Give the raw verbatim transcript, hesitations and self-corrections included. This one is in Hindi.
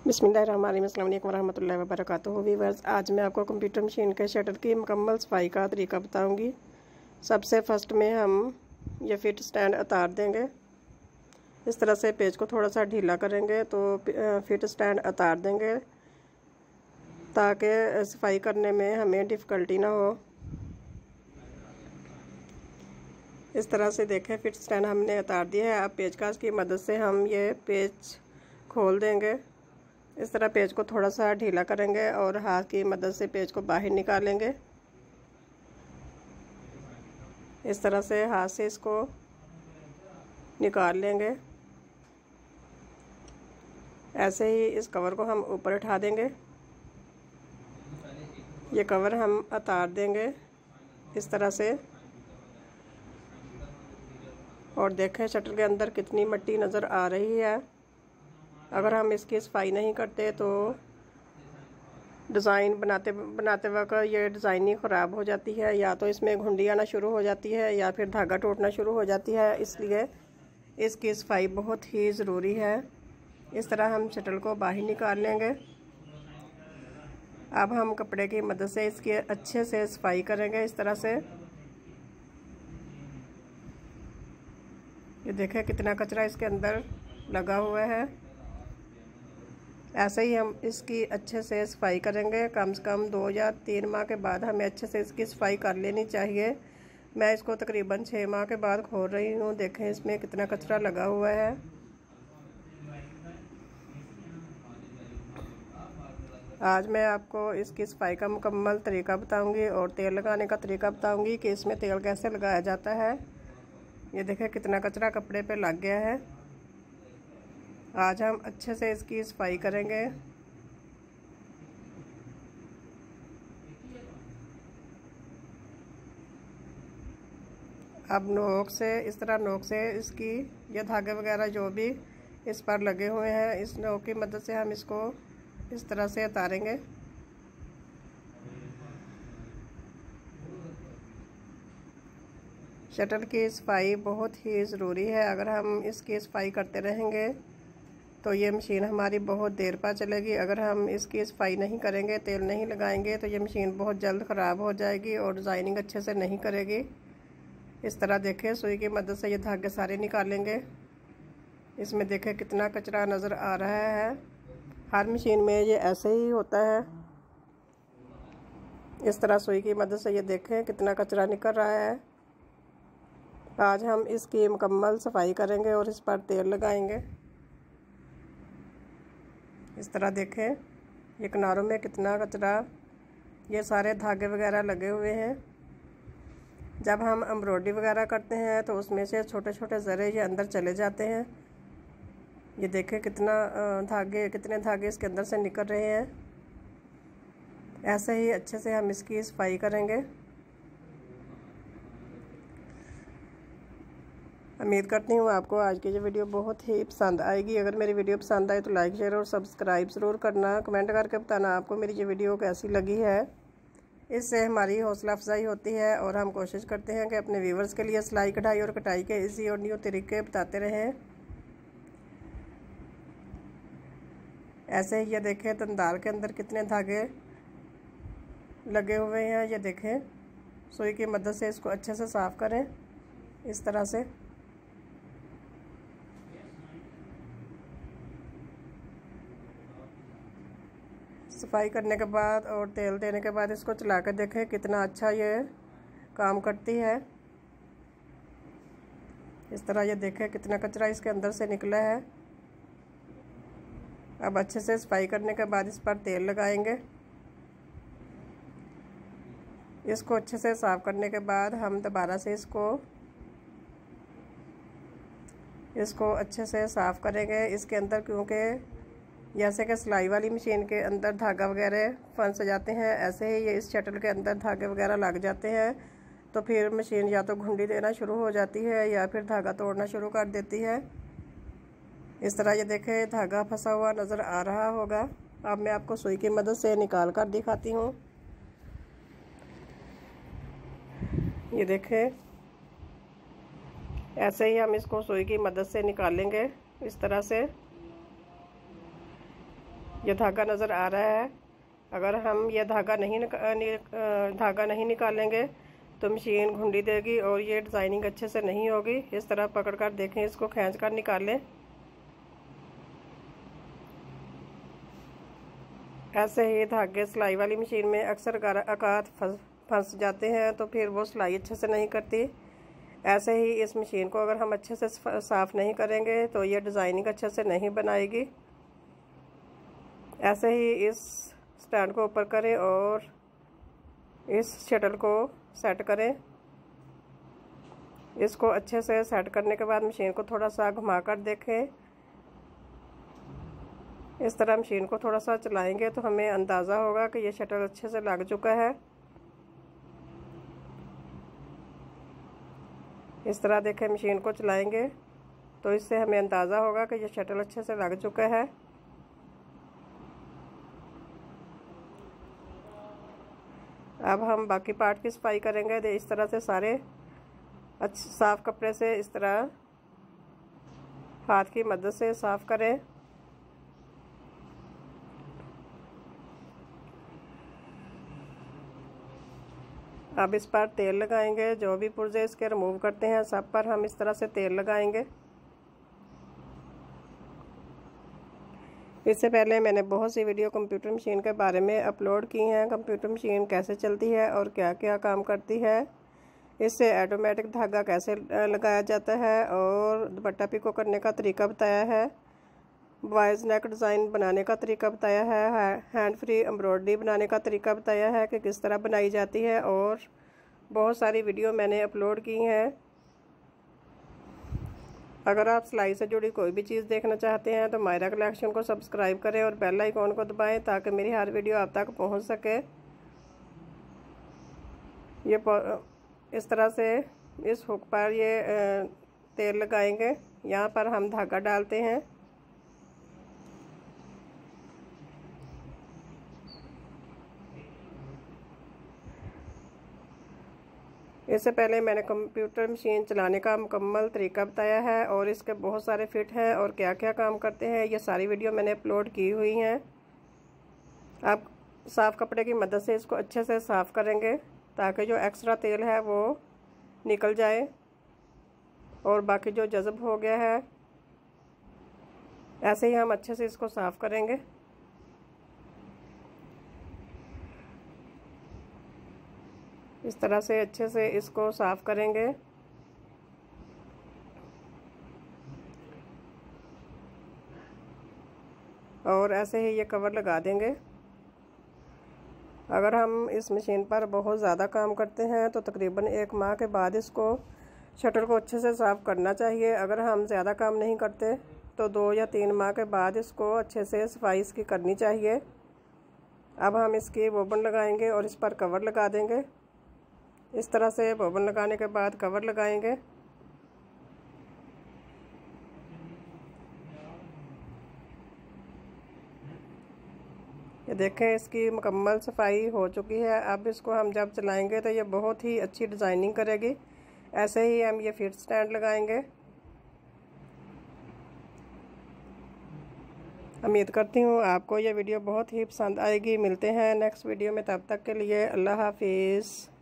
बिस्मिल्लाहिर्रहमानिर्रहीम, अस्सलाम वालेकुम रहमतुल्लाहि व बरकातुहू। व्यूअर्स, आज मैं आपको कंप्यूटर मशीन के शटर की मुकम्मल सफाई का तरीका बताऊंगी। सबसे फर्स्ट में हम ये फिट स्टैंड उतार देंगे। इस तरह से पेज को थोड़ा सा ढीला करेंगे तो फिट स्टैंड उतार देंगे ताकि सफाई करने में हमें डिफ़िकल्टी ना हो। इस तरह से देखें, फिट स्टैंड हमने उतार दिया है। अब पेचकस की मदद से हम ये पेज खोल देंगे। इस तरह पेज को थोड़ा सा ढीला करेंगे और हाथ की मदद से पेज को बाहर निकालेंगे। इस तरह से हाथ से इसको निकाल लेंगे। ऐसे ही इस कवर को हम ऊपर उठा देंगे। ये कवर हम उतार देंगे इस तरह से। और देखें शटर के अंदर कितनी मिट्टी नज़र आ रही है। अगर हम इसकी सफाई नहीं करते तो डिज़ाइन बनाते बनाते वक्त ये डिज़ाइन ही ख़राब हो जाती है, या तो इसमें घुंडी आना शुरू हो जाती है या फिर धागा टूटना शुरू हो जाती है। इसलिए इसकी सफाई बहुत ही ज़रूरी है। इस तरह हम शटल को बाहर निकाल लेंगे। अब हम कपड़े की मदद से इसकी अच्छे से सफाई करेंगे। इस तरह से ये देखें कितना कचरा इसके अंदर लगा हुआ है। ऐसे ही हम इसकी अच्छे से सफाई करेंगे। कम से कम दो या तीन माह के बाद हमें अच्छे से इसकी सफाई कर लेनी चाहिए। मैं इसको तकरीबन छः माह के बाद खोल रही हूँ। देखें इसमें कितना कचरा लगा हुआ है। आज मैं आपको इसकी सफाई का मुकम्मल तरीका बताऊंगी और तेल लगाने का तरीका बताऊंगी कि इसमें तेल कैसे लगाया जाता है। ये देखें कितना कचरा कपड़े पे लग गया है। आज हम अच्छे से इसकी सफाई करेंगे। अब नोक से इस तरह नोक से इसकी ये धागे वगैरह जो भी इस पर लगे हुए हैं, इस नोक की मदद से हम इसको इस तरह से उतारेंगे। शटर की सफाई बहुत ही ज़रूरी है। अगर हम इसकी सफाई करते रहेंगे तो ये मशीन हमारी बहुत देर पर चलेगी। अगर हम इसकी सफाई नहीं करेंगे, तेल नहीं लगाएंगे, तो ये मशीन बहुत जल्द ख़राब हो जाएगी और डिज़ाइनिंग अच्छे से नहीं करेगी। इस तरह देखें, सुई की मदद से ये धागे सारे निकालेंगे। इसमें देखें कितना कचरा नज़र आ रहा है। हर मशीन में ये ऐसे ही होता है। इस तरह सुई की मदद से ये देखें कितना कचरा निकल रहा है। आज हम इसकी मुकम्मल सफाई करेंगे और इस पर तेल लगाएंगे। इस तरह देखें ये किनारों में कितना कचरा, ये सारे धागे वगैरह लगे हुए हैं। जब हम एम्ब्रॉयडरी वगैरह करते हैं तो उसमें से छोटे छोटे ज़रे ये अंदर चले जाते हैं। ये देखें कितना धागे कितने धागे इसके अंदर से निकल रहे हैं। ऐसे ही अच्छे से हम इसकी सफाई करेंगे। उम्मीद करती हूँ आपको आज की ये वीडियो बहुत ही पसंद आएगी। अगर मेरी वीडियो पसंद आए तो लाइक शेयर और सब्सक्राइब ज़रूर करना। कमेंट करके बताना आपको मेरी ये वीडियो कैसी लगी है। इससे हमारी हौसला अफजाई होती है और हम कोशिश करते हैं कि अपने व्यूवर्स के लिए सिलाई कढ़ाई और कटाई के इजी और न्यू तरीके बताते रहें। ऐसे ही ये देखें तंदाल के अंदर कितने धागे लगे हुए हैं। ये देखें सुई की मदद से इसको अच्छे से साफ़ करें। इस तरह से सफाई करने के बाद और तेल देने के बाद इसको चला कर देखें कितना अच्छा ये काम करती है। इस तरह ये देखें कितना कचरा इसके अंदर से निकला है। अब अच्छे से सफाई करने के बाद इस पर तेल लगाएंगे। इसको अच्छे से साफ़ करने के बाद हम दोबारा से इसको इसको अच्छे से साफ़ करेंगे। इसके अंदर क्योंकि जैसे कि सिलाई वाली मशीन के अंदर धागा वगैरह फंस जाते हैं, ऐसे ही ये इस शटल के अंदर धागे वगैरह लग जाते हैं। तो फिर मशीन या तो घुंडी देना शुरू हो जाती है या फिर धागा तोड़ना शुरू कर देती है। इस तरह ये देखें धागा फंसा हुआ नज़र आ रहा होगा। अब मैं आपको सुई की मदद से निकाल कर दिखाती हूँ। ये देखें ऐसे ही हम इसको सुई की मदद से निकालेंगे इस तरह से। ये धागा नज़र आ रहा है। अगर हम ये धागा नहीं धागा नहीं निकालेंगे तो मशीन घुंडी देगी और ये डिज़ाइनिंग अच्छे से नहीं होगी। इस तरह पकड़ कर देखें, इसको खींच कर निकालें। ऐसे ही धागे सिलाई वाली मशीन में अक्सर अकात फंस जाते हैं तो फिर वो सिलाई अच्छे से नहीं करती। ऐसे ही इस मशीन को अगर हम अच्छे से साफ़ नहीं करेंगे तो ये डिज़ाइनिंग अच्छे से नहीं बनाएगी। ऐसे ही इस स्टैंड को ऊपर करें और इस शटल को सेट करें। इसको अच्छे से सेट करने के बाद मशीन को थोड़ा सा घुमा कर देखें। इस तरह मशीन को थोड़ा सा चलाएंगे तो हमें अंदाज़ा होगा कि ये शटल अच्छे से लग चुका है। इस तरह देखें, मशीन को चलाएंगे तो इससे हमें अंदाज़ा होगा कि ये शटल अच्छे से लग चुका है। अब हम बाकी पार्ट की सफाई करेंगे। तो इस तरह से सारे अच्छे साफ़ कपड़े से इस तरह हाथ की मदद से साफ़ करें। अब इस पर तेल लगाएंगे। जो भी पुर्जे इसके रिमूव करते हैं सब पर हम इस तरह से तेल लगाएंगे। इससे पहले मैंने बहुत सी वीडियो कंप्यूटर मशीन के बारे में अपलोड की हैं। कंप्यूटर मशीन कैसे चलती है और क्या क्या काम करती है, इससे ऑटोमेटिक धागा कैसे लगाया जाता है और दुपट्टा पिको करने का तरीका बताया है। बॉयज़ नेक डिज़ाइन बनाने का तरीका बताया है। हैंड फ्री एम्ब्रॉयडरी बनाने का तरीका बताया है कि किस तरह बनाई जाती है। और बहुत सारी वीडियो मैंने अपलोड की हैं। अगर आप सिलाई से जुड़ी कोई भी चीज़ देखना चाहते हैं तो मायरा कलेक्शन को सब्सक्राइब करें और बेल आइकॉन को दबाएं ताकि मेरी हर वीडियो आप तक पहुंच सके। ये इस तरह से इस हुक पर ये तेल लगाएंगे। यहाँ पर हम धागा डालते हैं। इससे पहले मैंने कंप्यूटर मशीन चलाने का मुकम्मल तरीका बताया है और इसके बहुत सारे फिट हैं और क्या क्या काम करते हैं, ये सारी वीडियो मैंने अपलोड की हुई हैं। आप साफ़ कपड़े की मदद से इसको अच्छे से साफ़ करेंगे ताकि जो एक्स्ट्रा तेल है वो निकल जाए और बाकी जो जज़ब हो गया है ऐसे ही हम अच्छे से इसको साफ़ करेंगे। इस तरह से अच्छे से इसको साफ़ करेंगे। और ऐसे ही ये कवर लगा देंगे। अगर हम इस मशीन पर बहुत ज़्यादा काम करते हैं तो तकरीबन एक माह के बाद इसको शटर को अच्छे से साफ़ करना चाहिए। अगर हम ज़्यादा काम नहीं करते तो दो या तीन माह के बाद इसको अच्छे से सफाई इसकी करनी चाहिए। अब हम इसकी बोबन लगाएंगे और इस पर कवर लगा देंगे। इस तरह से बोबन लगाने के बाद कवर लगाएंगे। ये देखें, इसकी मुकम्मल सफाई हो चुकी है। अब इसको हम जब चलाएंगे तो ये बहुत ही अच्छी डिज़ाइनिंग करेगी। ऐसे ही हम ये फिट स्टैंड लगाएंगे। उम्मीद करती हूँ आपको ये वीडियो बहुत ही पसंद आएगी। मिलते हैं नेक्स्ट वीडियो में, तब तक के लिए अल्लाह हाफिज़।